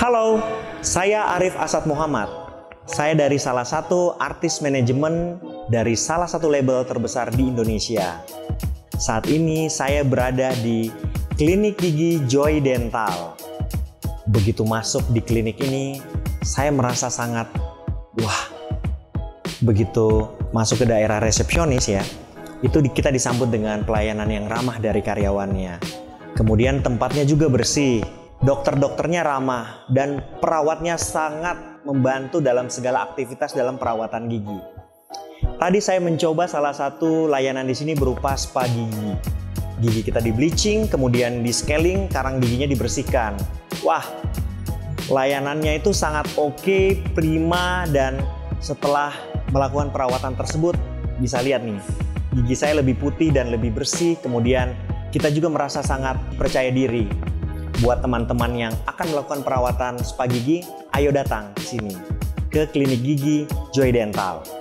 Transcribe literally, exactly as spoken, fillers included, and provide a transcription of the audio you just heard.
Halo, saya Arif Asad Muhammad. Saya dari salah satu artis manajemen dari salah satu label terbesar di Indonesia. Saat ini saya berada di klinik gigi Joy Dental. Begitu masuk di klinik ini, saya merasa sangat wah. Begitu masuk ke daerah resepsionis ya, itu kita disambut dengan pelayanan yang ramah dari karyawannya. Kemudian tempatnya juga bersih. Dokter-dokternya ramah dan perawatnya sangat membantu dalam segala aktivitas dalam perawatan gigi. Tadi saya mencoba salah satu layanan di sini berupa spa gigi. Gigi kita di bleaching, kemudian di scaling, karang giginya dibersihkan. Wah, layanannya itu sangat oke, prima, dan setelah melakukan perawatan tersebut bisa lihat nih, gigi saya lebih putih dan lebih bersih. Kemudian kita juga merasa sangat percaya diri. Buat teman-teman yang akan melakukan perawatan spa gigi, ayo datang ke sini, ke klinik gigi Joy Dental.